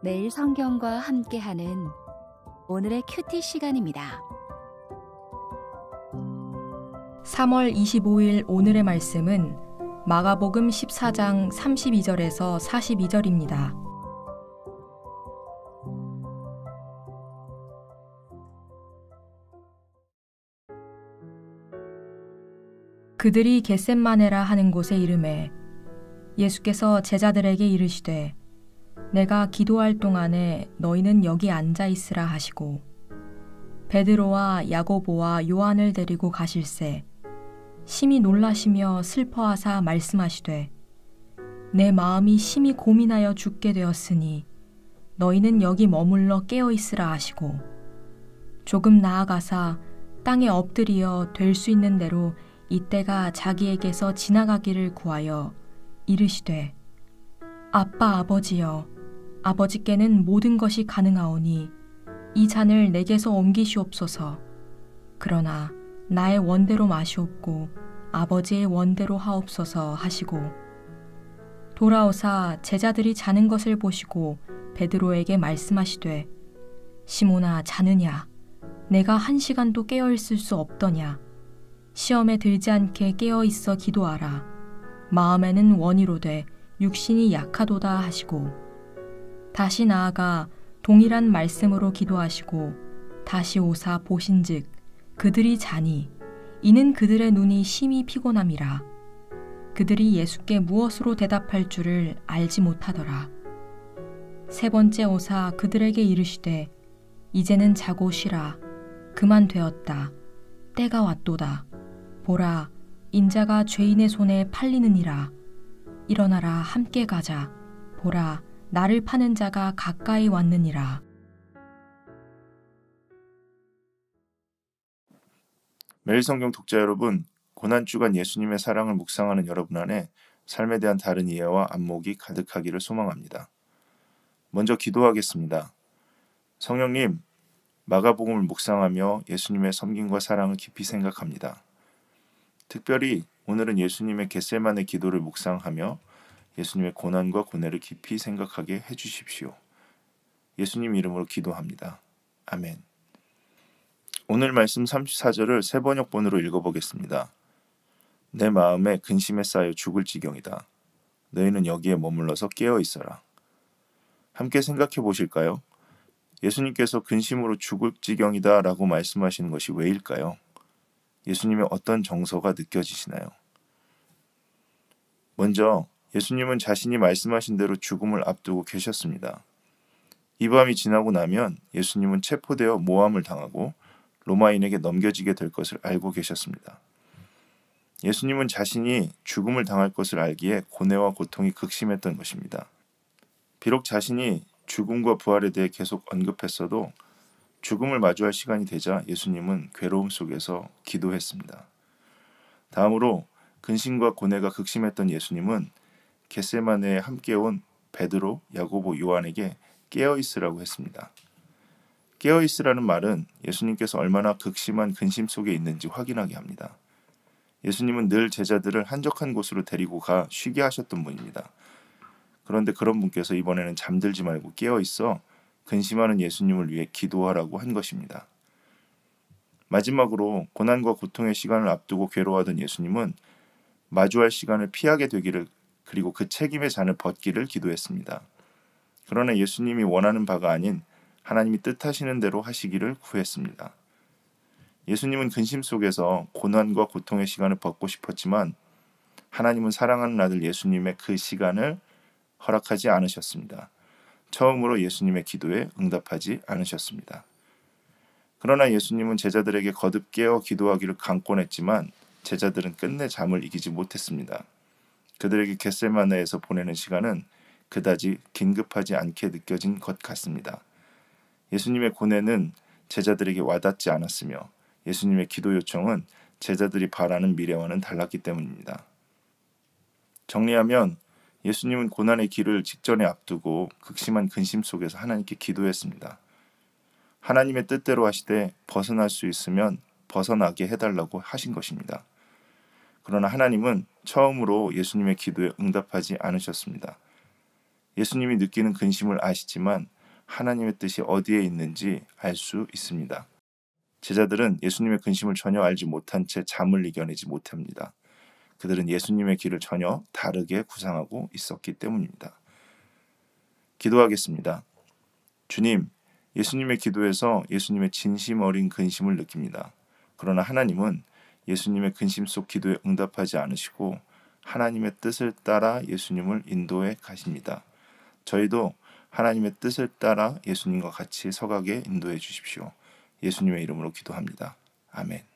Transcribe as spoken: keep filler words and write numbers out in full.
매일 성경과 함께하는 오늘의 큐티 시간입니다. 삼월 이십오일 오늘의 말씀은 마가복음 십사 장 삼십이 절에서 사십이 절입니다. 그들이 겟셋마네라 하는 곳에 이르매 예수께서 제자들에게 이르시되 내가 기도할 동안에 너희는 여기 앉아 있으라 하시고 베드로와 야고보와 요한을 데리고 가실새 심히 놀라시며 슬퍼하사 말씀하시되 내 마음이 심히 고민하여 죽게 되었으니 너희는 여기 머물러 깨어 있으라 하시고 조금 나아가사 땅에 엎드리어 될 수 있는 대로 이때가 자기에게서 지나가기를 구하여 이르시되 아빠 아버지여 아버지께는 모든 것이 가능하오니 이 잔을 내게서 옮기시옵소서. 그러나 나의 원대로 마시옵고 아버지의 원대로 하옵소서 하시고 돌아오사 제자들이 자는 것을 보시고 베드로에게 말씀하시되 시몬아 자느냐 내가 한 시간도 깨어 있을 수 없더냐 시험에 들지 않게 깨어 있어 기도하라 마음에는 원이로되 육신이 약하도다 하시고 다시 나아가 동일한 말씀으로 기도하시고 다시 오사 보신즉 그들이 자니 이는 그들의 눈이 심히 피곤함이라 그들이 예수께 무엇으로 대답할 줄을 알지 못하더라. 세 번째 오사 그들에게 이르시되 이제는 자고 쉬라 그만 되었다 때가 왔도다 보라 인자가 죄인의 손에 팔리느니라 일어나라 함께 가자 보라 나를 파는 자가 가까이 왔느니라. 매일 성경 독자 여러분, 고난주간 예수님의 사랑을 묵상하는 여러분 안에 삶에 대한 다른 이해와 안목이 가득하기를 소망합니다. 먼저 기도하겠습니다. 성령님, 마가복음을 묵상하며 예수님의 섬김과 사랑을 깊이 생각합니다. 특별히 오늘은 예수님의 겟세마네 기도를 묵상하며 예수님의 고난과 고뇌를 깊이 생각하게 해주십시오. 예수님 이름으로 기도합니다. 아멘. 오늘 말씀 삼십사 절을 세 번역본으로 읽어보겠습니다. 내 마음에 근심에 쌓여 죽을 지경이다. 너희는 여기에 머물러서 깨어 있어라. 함께 생각해 보실까요? 예수님께서 근심으로 죽을 지경이다 라고 말씀하시는 것이 왜일까요? 예수님의 어떤 정서가 느껴지시나요? 먼저 예수님은 자신이 말씀하신 대로 죽음을 앞두고 계셨습니다. 이 밤이 지나고 나면 예수님은 체포되어 모함을 당하고 로마인에게 넘겨지게 될 것을 알고 계셨습니다. 예수님은 자신이 죽음을 당할 것을 알기에 고뇌와 고통이 극심했던 것입니다. 비록 자신이 죽음과 부활에 대해 계속 언급했어도 죽음을 마주할 시간이 되자 예수님은 괴로움 속에서 기도했습니다. 다음으로 근심과 고뇌가 극심했던 예수님은 겟세마네에 함께 온 베드로, 야고보, 요한에게 깨어있으라고 했습니다. 깨어있으라는 말은 예수님께서 얼마나 극심한 근심 속에 있는지 확인하게 합니다. 예수님은 늘 제자들을 한적한 곳으로 데리고 가 쉬게 하셨던 분입니다. 그런데 그런 분께서 이번에는 잠들지 말고 깨어있어 근심하는 예수님을 위해 기도하라고 한 것입니다. 마지막으로 고난과 고통의 시간을 앞두고 괴로워하던 예수님은 마주할 시간을 피하게 되기를 그리고 그 책임의 잔을 벗기를 기도했습니다. 그러나 예수님이 원하는 바가 아닌 하나님이 뜻하시는 대로 하시기를 구했습니다. 예수님은 근심 속에서 고난과 고통의 시간을 벗고 싶었지만 하나님은 사랑하는 아들 예수님의 그 시간을 허락하지 않으셨습니다. 처음으로 예수님의 기도에 응답하지 않으셨습니다. 그러나 예수님은 제자들에게 거듭 깨어 기도하기를 강권했지만 제자들은 끝내 잠을 이기지 못했습니다. 그들에게 겟세마네에서 보내는 시간은 그다지 긴급하지 않게 느껴진 것 같습니다. 예수님의 고뇌는 제자들에게 와닿지 않았으며 예수님의 기도 요청은 제자들이 바라는 미래와는 달랐기 때문입니다. 정리하면 예수님은 고난의 길을 직전에 앞두고 극심한 근심 속에서 하나님께 기도했습니다. 하나님의 뜻대로 하시되 벗어날 수 있으면 벗어나게 해달라고 하신 것입니다. 그러나 하나님은 처음으로 예수님의 기도에 응답하지 않으셨습니다. 예수님이 느끼는 근심을 아시지만 하나님의 뜻이 어디에 있는지 알 수 있습니다. 제자들은 예수님의 근심을 전혀 알지 못한 채 잠을 이겨내지 못합니다. 그들은 예수님의 길을 전혀 다르게 구상하고 있었기 때문입니다. 기도하겠습니다. 주님, 예수님의 기도에서 예수님의 진심 어린 근심을 느낍니다. 그러나 하나님은 예수님의 근심 속 기도에 응답하지 않으시고 하나님의 뜻을 따라 예수님을 인도해 가십니다. 저희도 하나님의 뜻을 따라 예수님과 같이 서가게 인도해 주십시오. 예수님의 이름으로 기도합니다. 아멘.